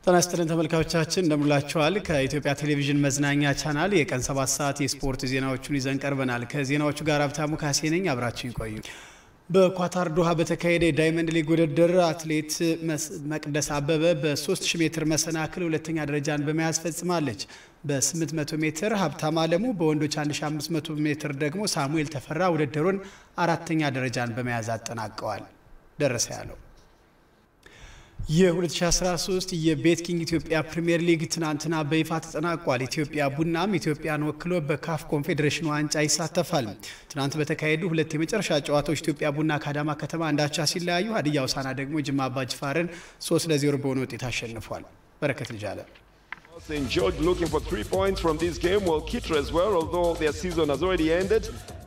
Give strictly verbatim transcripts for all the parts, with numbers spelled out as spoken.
ተናስተን ተመልካቾቻችን እንደምላችኋል ከኢትዮጵያ ቴሌቪዥን መዝናኛ ቻናል የቀን ሰባት ሰዓት የስፖርት ዜናዎችን ይዘን ቀርበናል። ከዜናዎቹ ጋር ሀብታሙ ካሴ ነኝ። አብራችሁን ቆዩ። በኳታር ዶሃ በተካሄደ ዳይመንድ ሊግ ውድድር አትሌት መቅደስ አበበ በ3000 ሜትር መሰናክል ሁለተኛ ደረጃን በመያዝ ፈጽማለች። በ800 ሜትር ሀብታም አለሙ በወንዶች አንድ ሺህ አምስት መቶ ሜትር ደግሞ ሳሙኤል ተፈራ ውድድሩን አራተኛ ደረጃን በመያዝ አጠናቀዋል። ደረሰ ያለው የ2013 የቤትኪንግ ኢትዮጵያ ፕሪሚየር ሊግ ትናንትና በይፋ ተጠናቋል። ኢትዮጵያ ቡናም ኢትዮጵያን ወክሎ በካፍ ኮንፌዴሬሽን ዋንጫ ይሳተፋል። ትናንት በተካሄዱ ሁለት የመጨረሻ ጨዋታዎች ኢትዮጵያ ቡና ከአዳማ ከተማ አንዳቻ ሲለያዩ ሀዲያ ሆሳዕና ደግሞ ጅማ አባጅፋርን ሶስት ለዜሮ በሆነ ውጤት አሸንፏል። በረከት ልጃለ Saint George looking for three points from this game. Well, Kitra as well, although their season has already ended.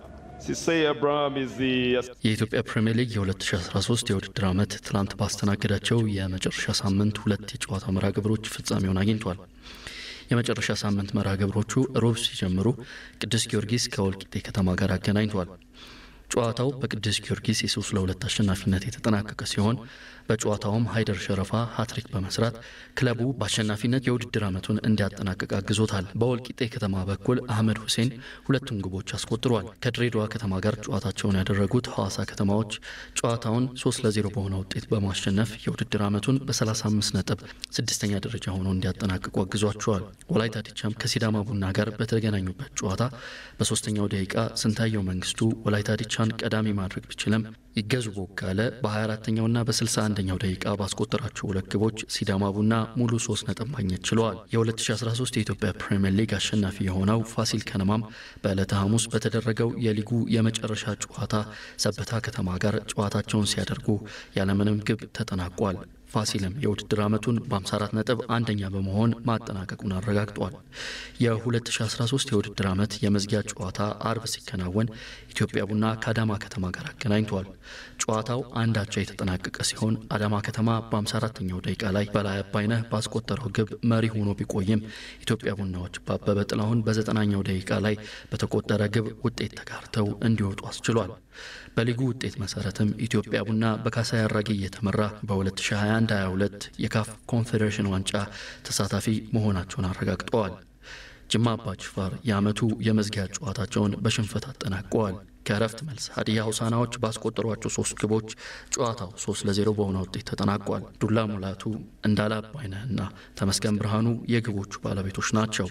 የኢትዮጵያ ፕሪሚየር ሊግ የ2013 የውድድር ዓመት ትላንት ባስተናገዳቸው የመጨረሻ ሳምንት ሁለት የጨዋታ መርሃ ግብሮች ፍጻሜውን አግኝቷል። የመጨረሻ ሳምንት መርሃ ግብሮቹ ሮብ ሲጀምሩ ቅዱስ ጊዮርጊስ ከወልቂጤ ከተማ ጋር አገናኝቷል። ጨዋታው በቅዱስ ጊዮርጊስ የ3 ለሁለት አሸናፊነት የተጠናቀቀ ሲሆን በጨዋታውም ሃይደር ሸረፋ ሃትሪክ በመስራት ክለቡ በአሸናፊነት የውድድር ዓመቱን እንዲያጠናቅቅ አግዞታል። በወልቂጤ ከተማ በኩል አህመድ ሁሴን ሁለቱን ግቦች አስቆጥሯል። ከድሬዳዋ ከተማ ጋር ጨዋታቸውን ያደረጉት ሐዋሳ ከተማዎች ጨዋታውን ሶስት ለዜሮ በሆነ ውጤት በማሸነፍ የውድድር ዓመቱን በ35 ነጥብ ስድስተኛ ደረጃ ሆኖ እንዲያጠናቅቁ አግዟቸዋል። ወላይታ ዲቻም ከሲዳማ ቡና ጋር በተገናኙበት ጨዋታ በሶስተኛው ደቂቃ ስንታየው መንግስቱ ወላይታ ዲቻን ቀዳሚ ማድረግ ቢችልም ይገዙ ቦጋለ በ24ኛውና በ61ኛው ደቂቃ ባስቆጠራቸው ሁለት ግቦች ሲዳማ ቡና ሙሉ ሶስት ነጥብ ማግኘት ችሏል። የ2013 የኢትዮጵያ ፕሪሚየር ሊግ አሸናፊ የሆነው ፋሲል ከነማም በዕለተ ሐሙስ በተደረገው የሊጉ የመጨረሻ ጨዋታ ሰበታ ከተማ ጋር ጨዋታቸውን ሲያደርጉ ያለምንም ግብ ተጠናቋል። ፋሲልም የውድድር ዓመቱን በ54 ነጥብ አንደኛ በመሆን ማጠናቀቁን አረጋግጧል። የ2013 የውድድር ዓመት የመዝጊያ ጨዋታ አርብ ሲከናወን ኢትዮጵያ ቡና ከአዳማ ከተማ ጋር አገናኝቷል። ጨዋታው አንዳቻ የተጠናቀቀ ሲሆን አዳማ ከተማ በ54ኛው ደቂቃ ላይ በላይ አባይነህ ባስቆጠረው ግብ መሪ ሆኖ ቢቆይም ኢትዮጵያ ቡናዎች በአበበ ጥላሁን በ90ኛው ደቂቃ ላይ በተቆጠረ ግብ ውጤት ተጋርተው እንዲወጡ አስችሏል። በሊጉ ውጤት መሰረትም ኢትዮጵያ ቡና በካሳይ አራጌ እየተመራ በ2021 ሃያ ሁለት የካፍ ኮንፌዴሬሽን ዋንጫ ተሳታፊ መሆናቸውን አረጋግጠዋል። ጅማ አባጅፋር የዓመቱ የመዝጊያ ጨዋታቸውን በሽንፈት አጠናቀዋል። ከረፍት መልስ ሀዲያ ሆሳዕናዎች ባስቆጠሯቸው ሶስት ግቦች ጨዋታው ሶስት ለዜሮ በሆነ ውጤት ተጠናቋል። ዱላ ሙላቱ፣ እንዳለ አባይነህና ተመስገን ብርሃኑ የግቦቹ ባለቤቶች ናቸው።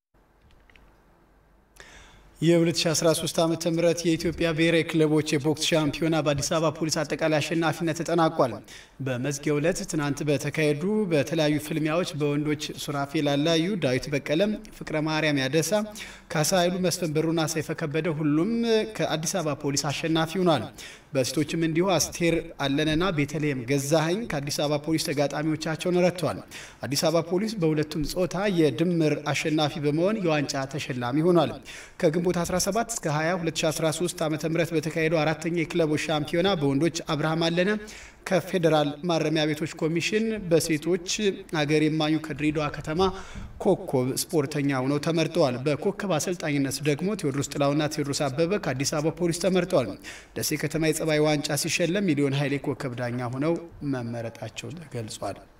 የ2013 ዓመተ ምህረት የኢትዮጵያ ብሔራዊ ክለቦች የቦክስ ሻምፒዮና በአዲስ አበባ ፖሊስ አጠቃላይ አሸናፊነት ተጠናቋል። በመዝጊያው ዕለት ትናንት በተካሄዱ በተለያዩ ፍልሚያዎች በወንዶች ሱራፌል አላዩ፣ ዳዊት በቀለም፣ ፍቅረ ማርያም ያደሳ፣ ካሳ ኃይሉ፣ መስፍን ብሩና ሰይፈ ከበደ ሁሉም ከአዲስ አበባ ፖሊስ አሸናፊ ሆኗል። በሴቶችም እንዲሁ አስቴር አለነና ቤተልሔም ገዛኸኝ ከአዲስ አበባ ፖሊስ ተጋጣሚዎቻቸውን ረድተዋል። አዲስ አበባ ፖሊስ በሁለቱም ጾታ የድምር አሸናፊ በመሆን የዋንጫ ተሸላሚ ሆኗል። ከግንቦት አስራ ሰባት እስከ ሃያ ሁለት ሺህ አስራ ሶስት ዓመተ ምህረት በተካሄደው አራተኛ የክለቦች ሻምፒዮና በወንዶች አብርሃም አለነ ከፌደራል ማረሚያ ቤቶች ኮሚሽን፣ በሴቶች አገር የማኙ ከድሬዳዋ ከተማ ኮከብ ስፖርተኛ ሆነው ተመርጠዋል። በኮከብ አሰልጣኝነት ደግሞ ቴዎድሮስ ጥላውና ቴዎድሮስ አበበ ከአዲስ አበባ ፖሊስ ተመርጠዋል። ደሴ ከተማ የጸባይ ዋንጫ ሲሸለም ሚሊዮን ኃይሌ ኮከብ ዳኛ ሆነው መመረጣቸው ተገልጿል።